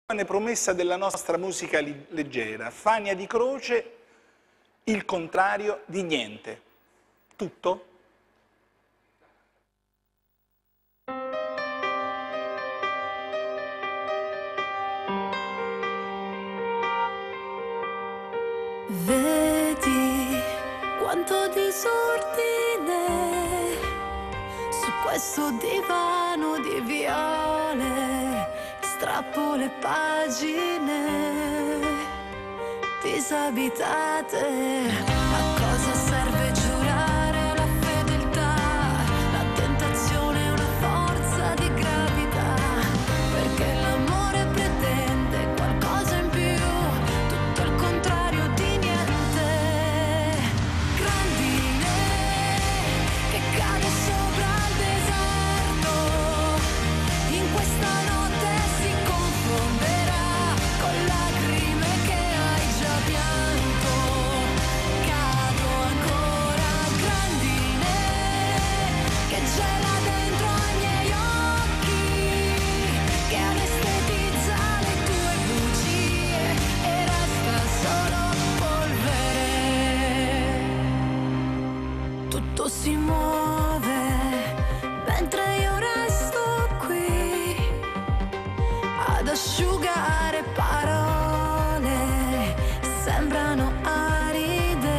Promessa della nostra musica leggera, Fania di Croce, il contrario di niente. Tutto? Vedi quanto disordine su questo divano di viole, strappo le pagine disabitate. A cosa serve giurare la fedeltà? La tentazione è una forza di gravità, perché l'amore pretende qualcosa in più, tutto il contrario di niente. Grandine che cade sopra il deserto, in questa notte si confonderà con lacrime che hai già pianto. Cado ancora, grandine che gela dentro ai miei occhi, che anestetizza le tue bugie e resta solo polvere. Tutto si muove mentre io resto qui ad asciugare parole, sembrano aride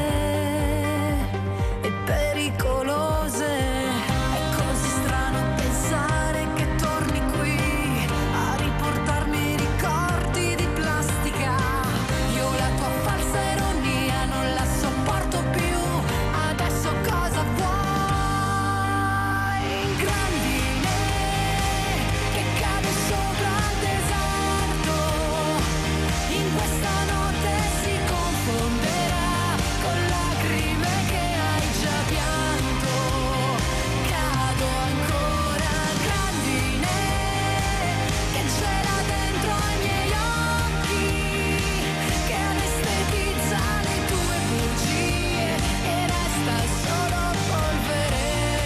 e pericolose. È così strano pensare che torni qui a riportarmi ricordi di plastica. Io la tua falsa ironia non la sopporto più. Adesso cosa vuoi? Grandine che cade sopra il deserto, in questa notte si confonderà con lacrime che hai già pianto. Cado ancora, grandine che gela dentro ai miei occhi, che anestetizza le tue bugie e resta solo polvere.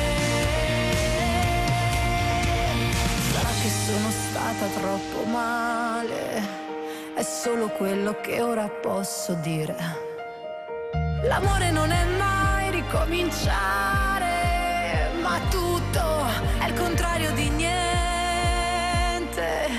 Sarà che sono stata troppo male, è solo quello che ora posso dire. L'amore non è mai ricominciare, ma tutto è il contrario di niente.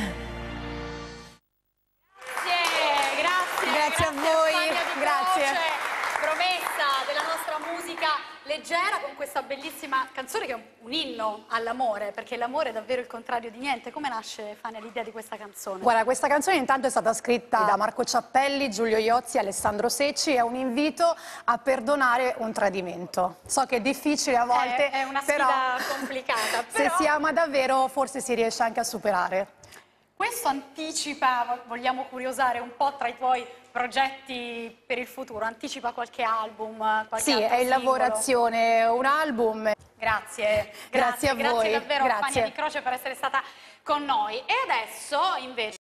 Grazie a voi, Fania di grazie. Croce, promessa della nostra musica leggera, con questa bellissima canzone che è un inno all'amore, perché l'amore è davvero il contrario di niente. Come nasce, Fania, l'idea di questa canzone? Guarda, questa canzone intanto è stata scritta da Marco Ciappelli, Giulio Iozzi e Alessandro Secci. È un invito a perdonare un tradimento. So che è difficile a volte, È una però sfida complicata. se Però si ama davvero forse si riesce anche a superare. questo anticipa, vogliamo curiosare un po' tra i tuoi progetti per il futuro, anticipa qualche album, qualche Sì, altro è in singolo? lavorazione un album. Grazie, Grazie a voi, grazie davvero grazie. Fania di Croce per essere stata con noi. E adesso invece